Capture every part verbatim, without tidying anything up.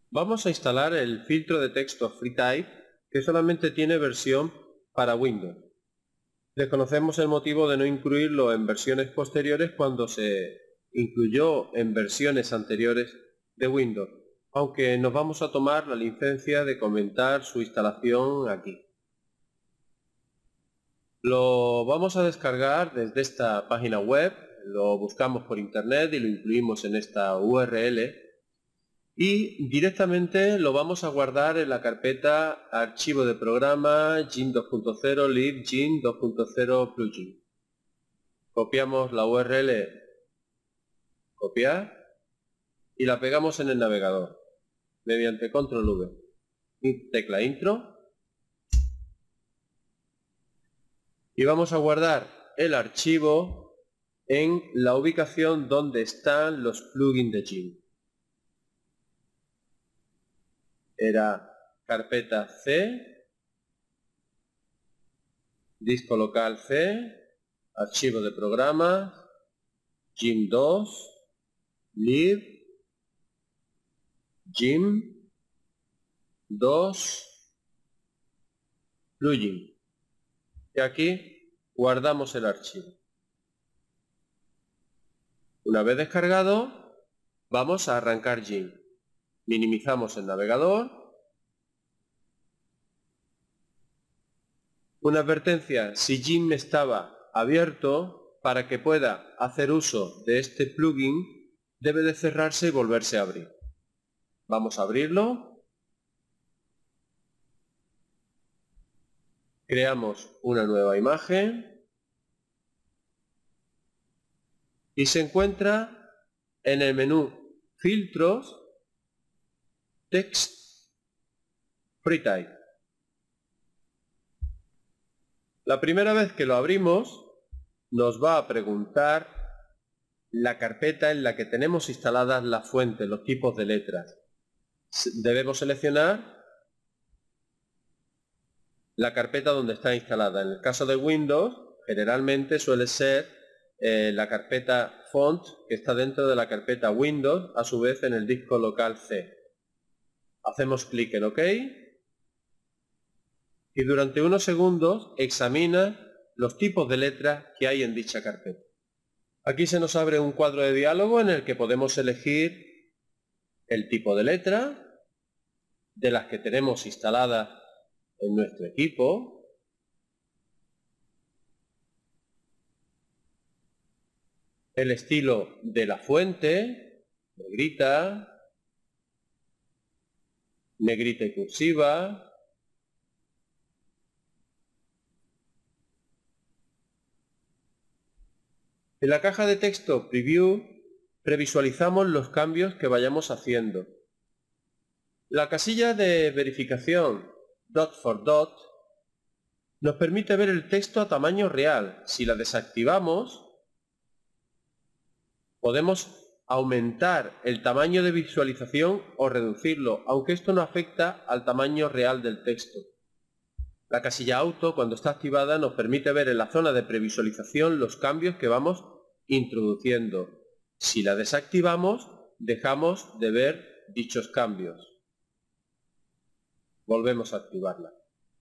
Vamos a instalar el filtro de texto FreeType que solamente tiene versión para Windows. Desconocemos el motivo de no incluirlo en versiones posteriores cuando se incluyó en versiones anteriores de Windows, aunque nos vamos a tomar la licencia de comentar su instalación aquí. Lo vamos a descargar desde esta página web, lo buscamos por internet y lo incluimos en esta U R L. Y directamente lo vamos a guardar en la carpeta archivo de programa Gin dos punto cero lib Gin dos punto cero plugin. Copiamos la U R L, copiar, y la pegamos en el navegador mediante control V y tecla intro. Y vamos a guardar el archivo en la ubicación donde están los plugins de Gin. Era carpeta C, disco local C, archivo de programa, Gin dos, lib, Gin dos, plugin. Y aquí guardamos el archivo. Una vez descargado, vamos a arrancar Gin. Minimizamos el navegador. Una advertencia: si Gin estaba abierto, para que pueda hacer uso de este plugin, debe de cerrarse y volverse a abrir. Vamos a abrirlo. Creamos una nueva imagen. Y se encuentra en el menú Filtros, Text, FreeType. La primera vez que lo abrimos, nos va a preguntar la carpeta en la que tenemos instaladas las fuentes, los tipos de letras. Debemos seleccionar la carpeta donde está instalada. En el caso de Windows, generalmente suele ser eh, la carpeta Font, que está dentro de la carpeta Windows, a su vez en el disco local C. Hacemos clic en OK. Y durante unos segundos examina los tipos de letras que hay en dicha carpeta. Aquí se nos abre un cuadro de diálogo en el que podemos elegir el tipo de letra de las que tenemos instaladas en nuestro equipo, el estilo de la fuente, negrita, negrita y cursiva, en la caja de texto Preview previsualizamos los cambios que vayamos haciendo. La casilla de verificación Dot for Dot nos permite ver el texto a tamaño real. Si la desactivamos, podemos aumentar el tamaño de visualización o reducirlo, aunque esto no afecta al tamaño real del texto. La casilla Auto, cuando está activada, nos permite ver en la zona de previsualización los cambios que vamos introduciendo. Si la desactivamos, dejamos de ver dichos cambios. Volvemos a activarla.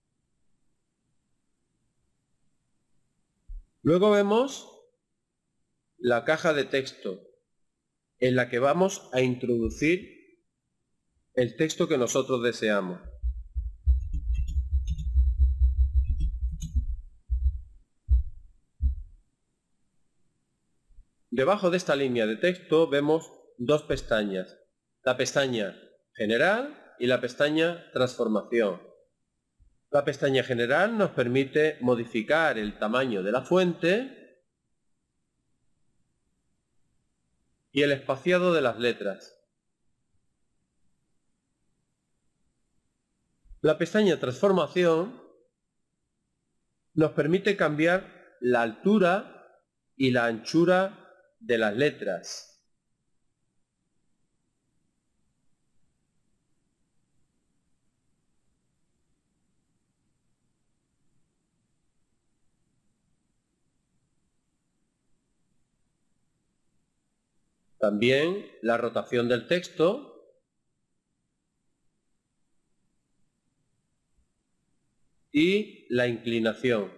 Luego vemos la caja de texto, en la que vamos a introducir el texto que nosotros deseamos. Debajo de esta línea de texto vemos dos pestañas, la pestaña General y la pestaña Transformación. La pestaña General nos permite modificar el tamaño de la fuente y el espaciado de las letras. La pestaña Transformación nos permite cambiar la altura y la anchura de las letras. También la rotación del texto y la inclinación.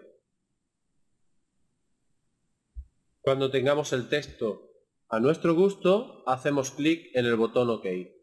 Cuando tengamos el texto a nuestro gusto, hacemos clic en el botón OK.